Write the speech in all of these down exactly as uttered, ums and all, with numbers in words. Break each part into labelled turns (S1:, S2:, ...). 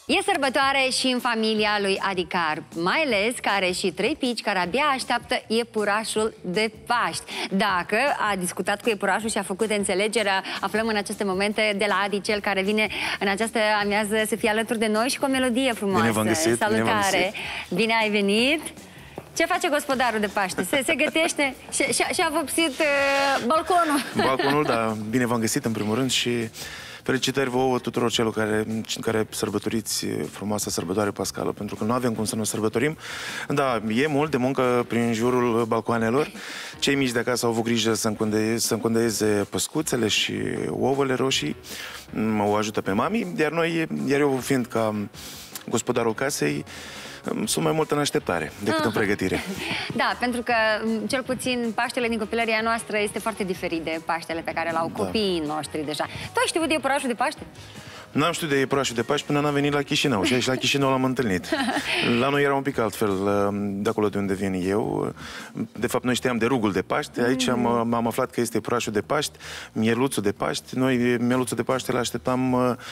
S1: E sărbătoare și în familia lui Adi Carp, mai ales că are și trei pici care abia așteaptă iepurașul de Paști. Dacă a discutat cu iepurașul și a făcut înțelegerea, aflăm în aceste momente de la Adi, cel care vine în această amiază să fie alături de noi și cu o melodie frumoasă.
S2: Bine v-am găsit,
S1: salutare!
S2: Bine,
S1: bine ai venit! Ce face gospodarul de Paște? Se, se gătește și, și, și a vopsit uh, balconul.
S2: Balconul, da. Bine v-am găsit în primul rând și felicitări vouă tuturor celor care, care sărbătoriți frumoasa sărbătoare pascală, pentru că nu avem cum să nu sărbătorim. Da, e mult de muncă prin jurul balcoanelor. Cei mici de acasă au avut grijă să încundeieze, să încundeieze păscuțele și ouăle roșii. O ajută pe mami, iar noi, iar eu fiind ca gospodarul casei, sunt mai mult în așteptare decât în pregătire.
S1: Da, pentru că cel puțin Paștele din copilăria noastră este foarte diferit de Paștele pe care l-au copiii noștri deja. Tu ai știut de iepurașul de Paște?
S2: N-am știut de iepurașul de Paște până n-am venit la Chișinău și aici la Chișinău l-am întâlnit. La noi era un pic altfel, de acolo de unde vin eu. De fapt, noi știam de rugul de Paște, aici am, am aflat că este iepurașul de Paște, mieluțul de Paște. Noi mieluțul de Paște l-așteptam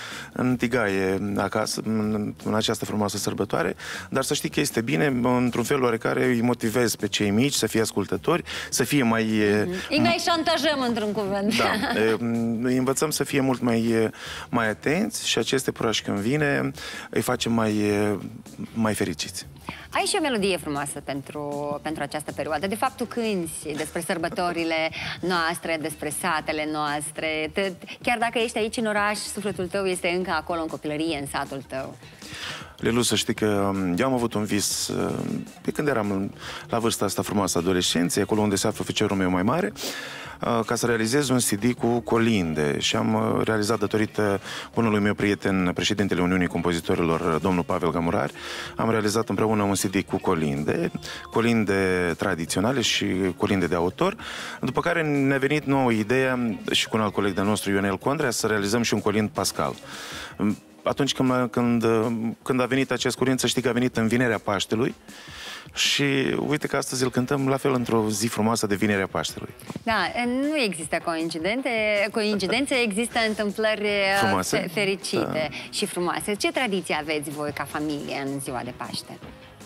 S2: în tigaie acasă, în, în această frumoasă sărbătoare, dar să știi că este bine, într-un fel oarecare îi motivez pe cei mici să fie ascultători, să fie mai...
S1: Mm-hmm. Îi mai șantajăm într-un cuvânt.
S2: Da, îi învățăm să fie mult mai, mai atenți și aceste iepurași când vine îi facem mai, mai fericiți.
S1: Ai și o melodie frumoasă pentru, pentru această perioadă. De fapt, tu cânti despre sărbătorile noastre, despre satele noastre. Te, chiar dacă ești aici în oraș, sufletul tău este încă acolo în copilărie, în satul tău.
S2: Lelu, să știi că eu am avut un vis pe când eram la vârsta asta frumoasă adolescenței, acolo unde se află oficerul meu mai mare, ca să realizez un C D cu colinde și am realizat datorită bunului meu prieten, președintele Uniunii Compozitorilor, domnul Pavel Gămurari, am realizat împreună un C D cu colinde, colinde tradiționale și colinde de autor, după care ne-a venit nouă ideea și cu un alt coleg de nostru, Ionel Condrea, să realizăm și un colind pascal. Atunci când, când, când a venit acest colind, să știi că a venit în Vinerea Paștelui și uite că astăzi îl cântăm la fel într-o zi frumoasă de Vinerea Paștelui.
S1: Da, nu există coincidențe, coincidențe există întâmplări frumoase, fericite, da, și frumoase. Ce tradiție aveți voi ca familie în ziua de Paște?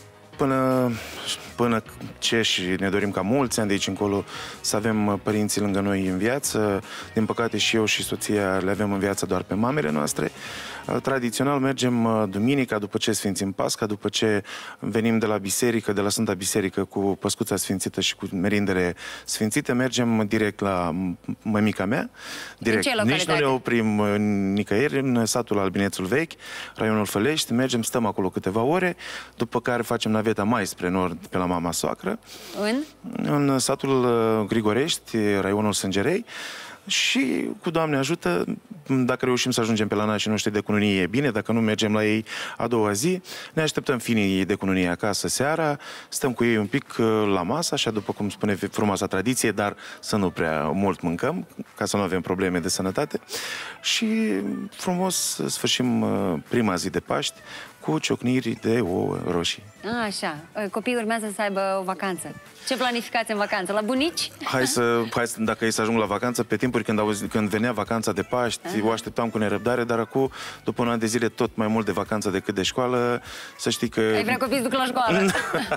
S2: Până, până ce și ne dorim ca mulți ani de aici încolo să avem părinții lângă noi în viață. Din păcate și eu și soția le avem în viață doar pe mamele noastre. Tradițional mergem duminica după ce sfințim Pasca, după ce venim de la biserică, de la Sfânta Biserică cu păscuța sfințită și cu merindele sfințite, mergem direct la mămica mea. Direct. Nici nu ne oprim nicăieri, în satul Albinețul Vechi, raionul Fălești, mergem, stăm acolo câteva ore, după care facem naveta mai spre nord pe la mama soacră.
S1: În?
S2: În satul Grigorești, raionul Sângerei. Și, cu Doamne ajută, dacă reușim să ajungem pe la nașii noștri de cununie, e bine, dacă nu mergem la ei a doua zi, ne așteptăm finii de cununie acasă seara, stăm cu ei un pic la masă, așa după cum spune frumoasa tradiție, dar să nu prea mult mâncăm, ca să nu avem probleme de sănătate. Și frumos sfârșim prima zi de Paști cu ciocniri de ouă roșii.
S1: A, așa. Copiii urmează să aibă o vacanță. Ce planificați în vacanță? La bunici?
S2: Hai să, hai să dacă e să ajung la vacanță, pe timpuri când, auzi, când venea vacanța de Paști, Aha. o așteptam cu nerăbdare, dar acum, după un an de zile, tot mai mult de vacanță decât de școală, să știi că...
S1: Ai vrea copiii să duc la școală?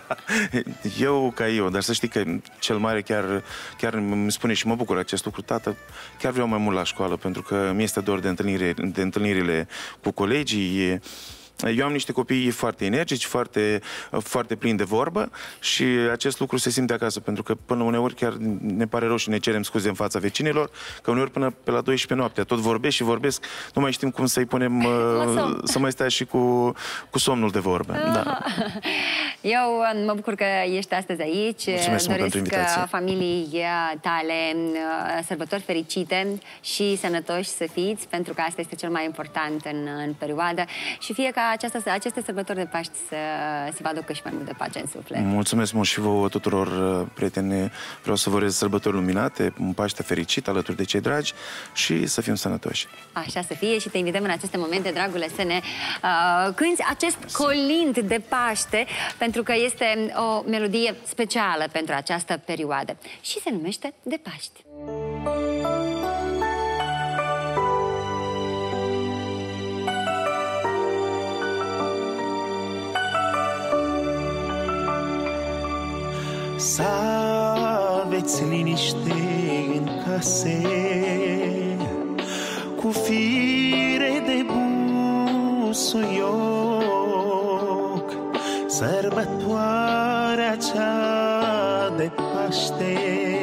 S2: Eu ca eu, dar să știi că cel mare chiar, chiar îmi spune și mă bucur acest lucru, tată, chiar vreau mai mult la școală, pentru că mi este dor de, întâlnire, de întâlnirile cu colegii. E... Eu am niște copii foarte energici, foarte, foarte plini de vorbă și acest lucru se simte acasă, pentru că până uneori chiar ne pare rău și ne cerem scuze în fața vecinilor, că uneori până pe la douăsprezece noaptea tot vorbesc și vorbesc, nu mai știm cum să-i punem să mai stea și cu, cu somnul de vorbă. Da.
S1: Eu mă bucur că ești astăzi aici.
S2: Mulțumesc mult pentru invitație.
S1: Familiei tale sărbători fericite și sănătoși să fiți, pentru că asta este cel mai important în, în perioadă și fie ca această, aceste sărbători de Paști să se vă aducă și mai mult de pace în suflet.
S2: Mulțumesc mult și vouă tuturor, prieteni. Vreau să vă urez sărbători luminate, un Paște fericit alături de cei dragi și să fim sănătoși.
S1: Așa să fie și te invităm în aceste momente, dragule, să ne uh, cânti acest colind de Paște, pentru că este o melodie specială pentru această perioadă și se numește De Paști.
S3: să aveți liniște în case, cu fire de busuioc, sărbătoarea cea de Paște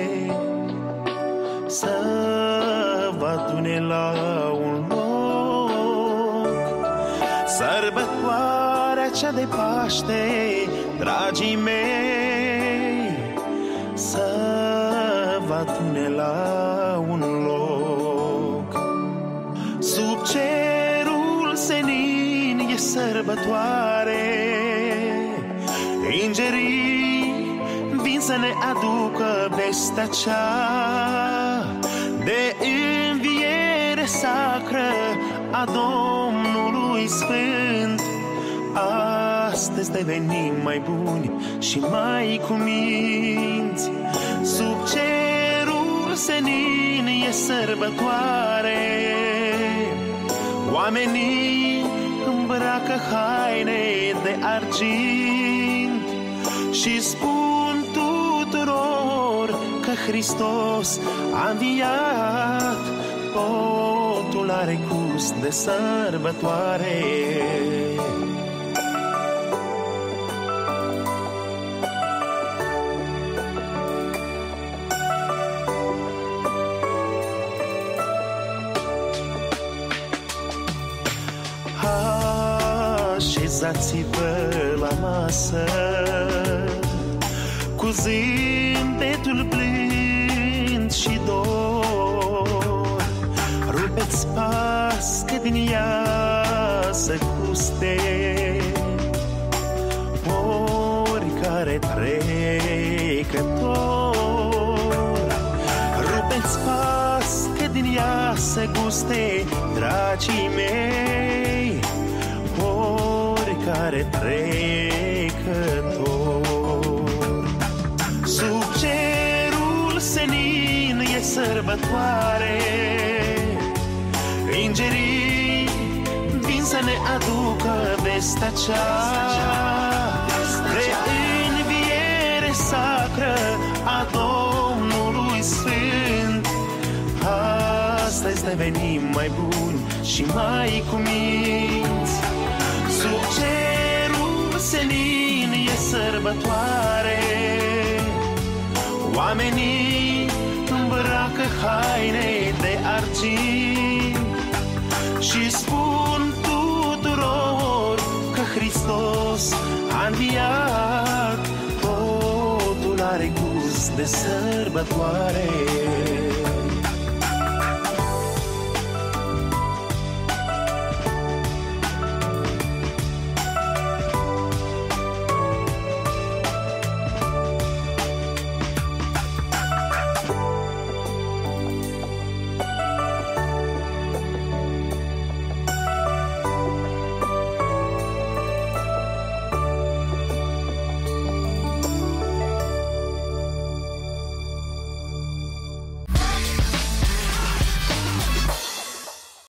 S3: să vă adune la un loc. Sărbătoarea cea de Paște, dragii mei, să vă adune la un loc. Sub cerul senin e sărbătoare, îngerii vin să ne aducă vestea cea de înviere sacră a Domnului Sfânt. Astăzi devenim mai buni și mai cuminți. Sub cerul senin e sărbătoare, oamenii îmbracă haine de argint și spun tuturor că Hristos a înviat. Totul are gust de sărbătoare. Așezați-vă la masă cu zâmbetul blând și dor. Rupeți pască din ea să guste oricare trecător. Rupeți pască din ea să guste, dragii mei, oricare trecător. Sub cerul senin e sărbătoare, îngerii vin să ne aducă vestea cea de înviere sacră a Domnului Sfânt. Astăzi devenim mai buni și mai cuminți. Sub cerul senin e sărbătoare, oamenii îmbracă haine de argint și spun tuturor că Hristos a înviat. Totul are gust de sărbătoare.